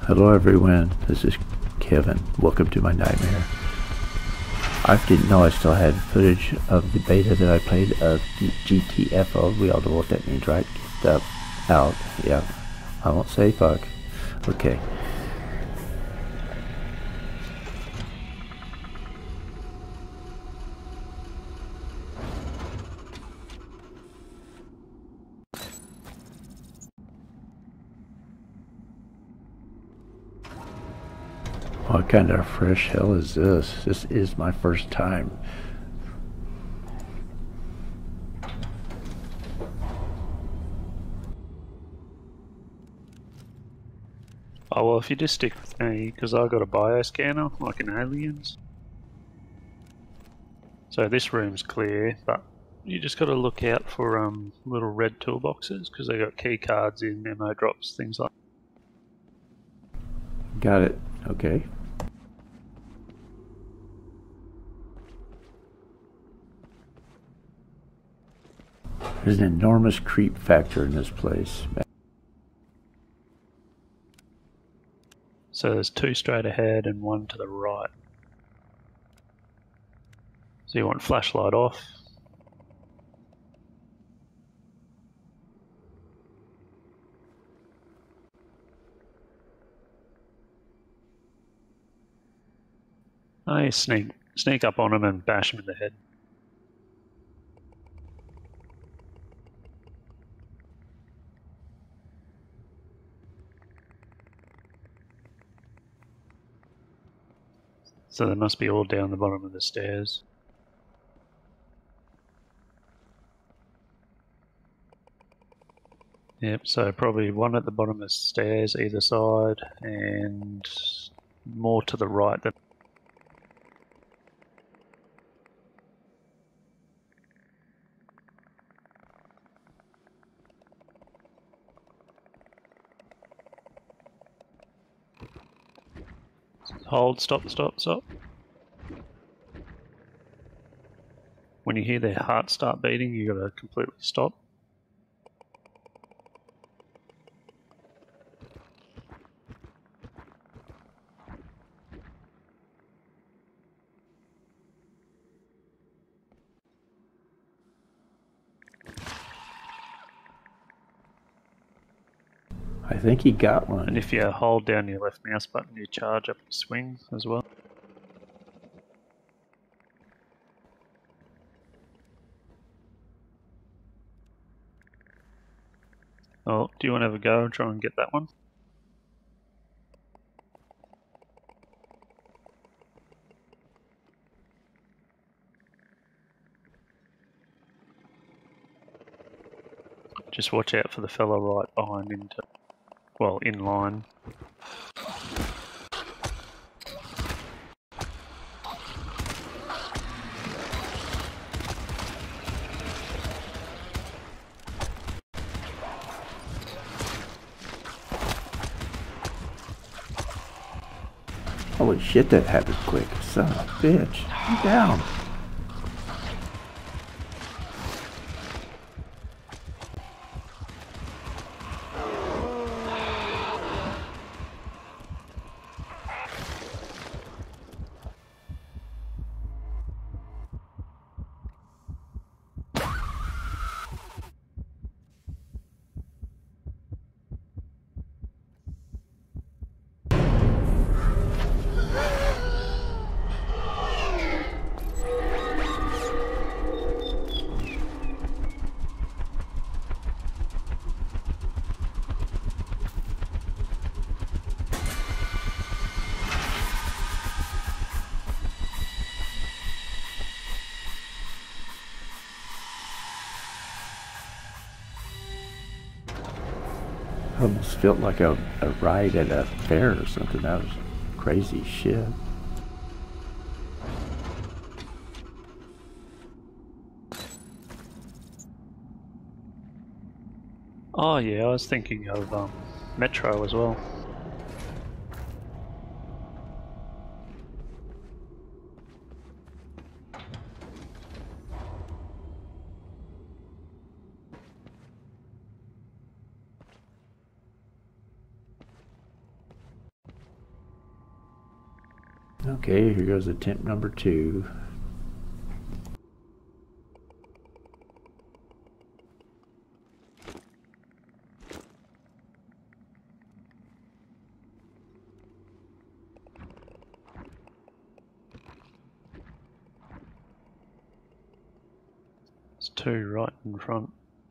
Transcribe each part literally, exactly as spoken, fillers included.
Hello everyone, this is Kevin. Welcome to my nightmare. I didn't know I still had footage of the beta that I played of G T F O. We all know what that means, right? Get the out. Yeah. I won't say fuck. Okay. What kind of fresh hell is this? This is my first time. Oh well, if you just stick with me, because I got a bioscanner, like in Aliens. So this room's clear, but you just got to look out for um little red toolboxes, because they got key cards in, ammo drops, things like that. Got it. Okay. There's an enormous creep factor in this place. So there's two straight ahead and one to the right. So you want flashlight off. Oh, you sneak, sneak up on them and bash them in the head. So they must be all down the bottom of the stairs. Yep, so probably one at the bottom of the stairs either side, and more to the right than. Hold, stop, stop, stop. When you hear their heart start beating, you gotta completely stop. I think he got one. And if you hold down your left mouse button, you charge up the swing as well. Oh, do you want to have a go and try and get that one? Just watch out for the fellow right behind into, well, in line. Holy shit, that happened quick. Son of a bitch. I'm down. Almost felt like a, a ride at a fair or something. That was crazy shit. Oh yeah, I was thinking of um, Metro as well. Okay, here goes attempt number two. It's two right in front.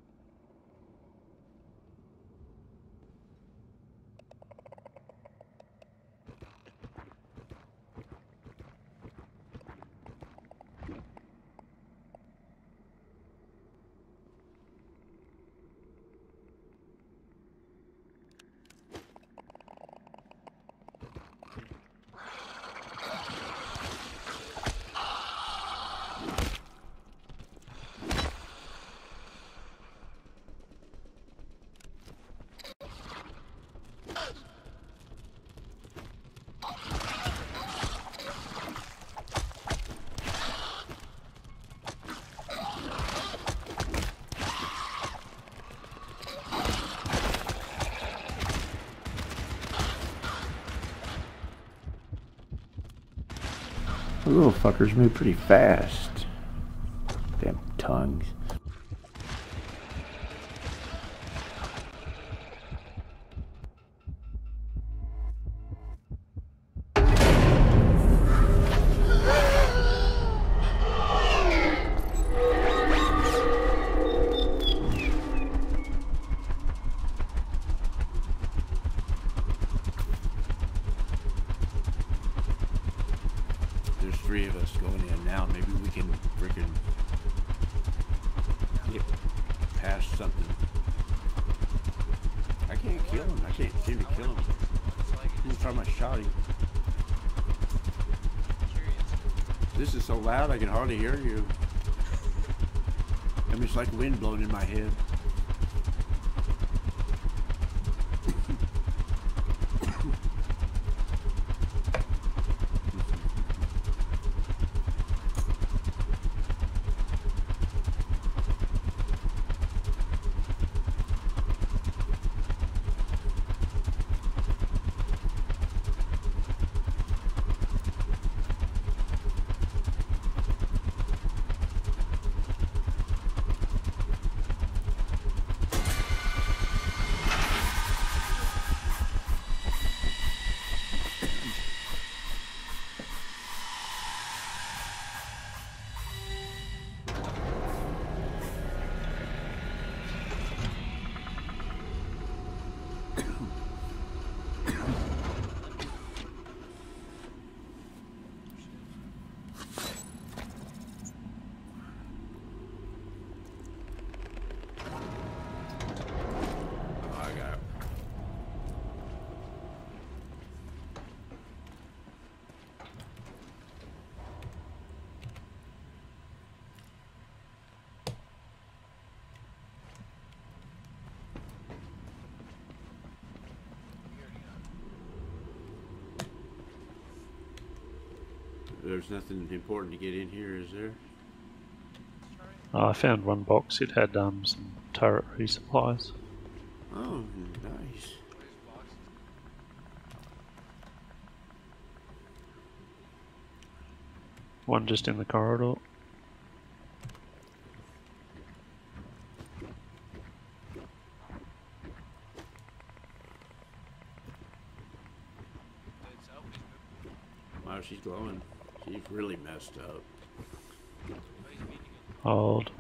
The little fuckers move pretty fast. Damn tongues. There's three of us going in now. Maybe we can freaking get past something. I can't kill him. I can't seem to kill him. Every time I shot him. This is so loud I can hardly hear you. I mean, it's like wind blowing in my head. There's nothing important to get in here, is there? Oh, I found one box. It had um, some turret resupplies. Oh, nice. One just in the corridor. Wow, she's glowing. She's really messed up. Hold.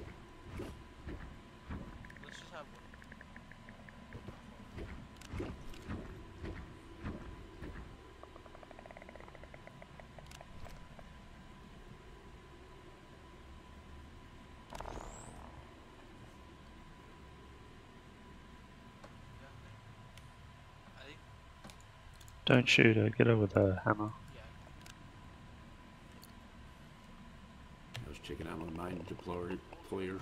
Don't shoot her, get her with a hammer. I was checking out my mine deployer. deployer.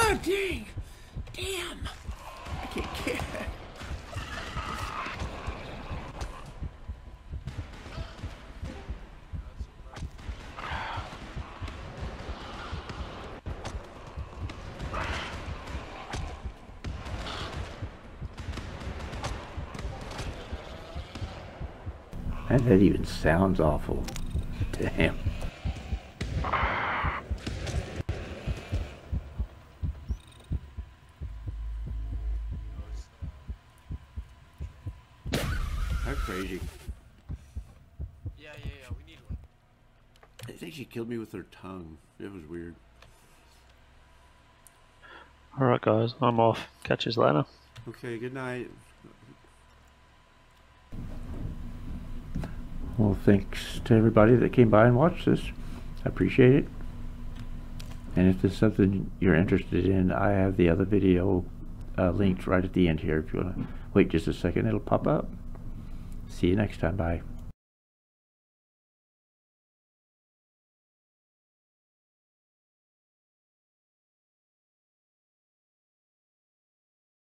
God dang! Damn! I can't get it. And that even sounds awful. Damn. That's crazy. Yeah, yeah, yeah, we need one. I think she killed me with her tongue. It was weird. Alright guys, I'm off. Catch you later. Okay, good night. Well, thanks to everybody that came by and watched this. I appreciate it. And if there's something you're interested in, I have the other video uh, linked right at the end here. If you want to wait just a second, it'll pop up. See you next time. Bye.